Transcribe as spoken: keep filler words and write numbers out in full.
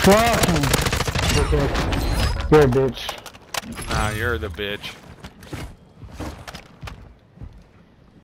Fucking. Okay. You're a bitch. Nah, you're the bitch.